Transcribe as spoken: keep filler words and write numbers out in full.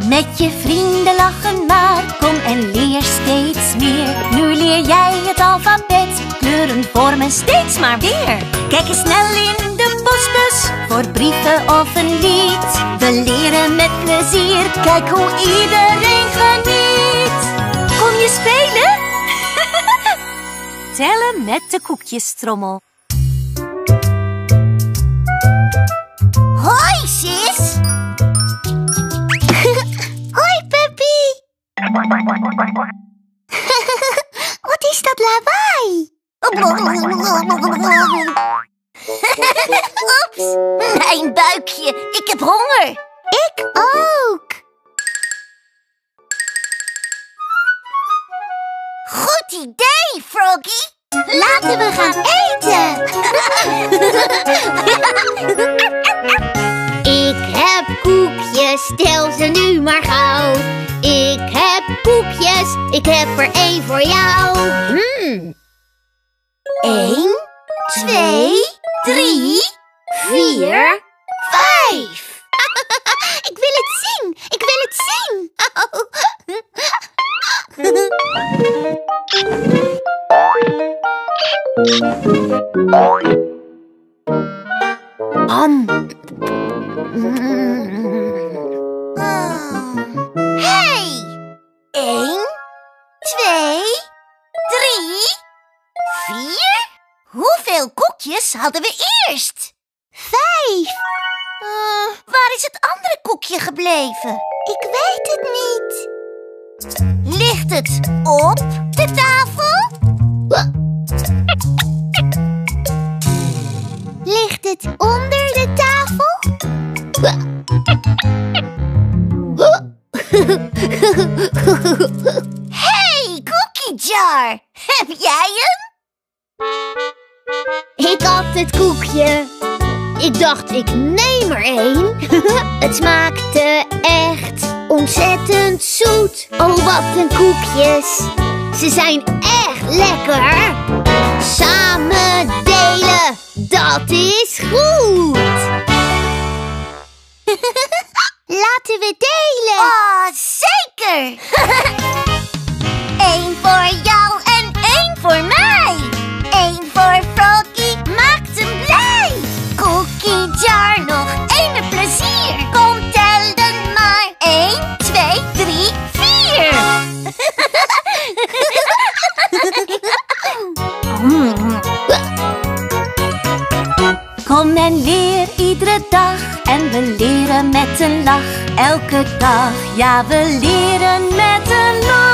Met je vrienden lachen maar, kom en leer steeds meer. Nu leer jij het alfabet, kleuren vormen steeds maar weer. Kijk eens snel in de postbus, voor brieven of een lied. We leren met plezier, kijk hoe iedereen geniet. Kom je spelen? Tellen met de koekjestrommel. Hoi, sis! Hoi, Peppy! Wat is dat lawaai? Oeps, mijn buikje. Ik heb honger. Ik ook. Goed idee, Froggy. Laten we gaan eten. Ik heb koekjes, stel ze nu maar gauw. Ik heb koekjes, ik heb er één voor jou. Hmm. Eén, twee, drie, vier, vijf. Ik wil het zien, ik wil het zien. Ham. Hey! Eén, twee, drie, vier. Hoeveel koekjes hadden we eerst? Vijf. Uh, waar is het andere koekje gebleven? Ik weet het niet. Ligt het op de tafel? Ligt het onder de tafel? Hey, cookie jar! Heb jij hem? Ik had het koekje. Ik dacht, ik neem er één. Het smaakte echt ontzettend zoet. Oh, wat een koekjes. Ze zijn echt lekker. Samen delen, dat is goed. Laten we delen. Oh, zeker. Eén voor jou en één voor mij. Eén voor Froggy, maakt hem blij. Cookie jar, nog één met plezier. Kom tellen maar. Eén, twee, drie, vier. Kom en leer iedere dag en we leren met een lach. Elke dag, ja, we leren met een lach.